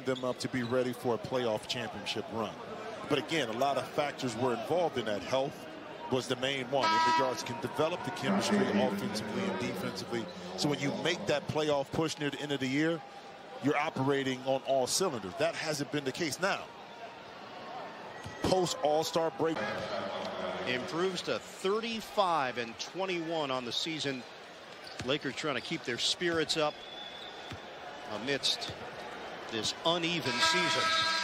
them up to be ready for a playoff championship run. But again, a lot of factors were involved in that. Health was the main one in regards to can develop the chemistry offensively and defensively. So when you make that playoff push near the end of the year, you're operating on all cylinders. That hasn't been the case now. Post All-Star break. Improves to 35-21 on the season. Lakers trying to keep their spirits up amidst this uneven season.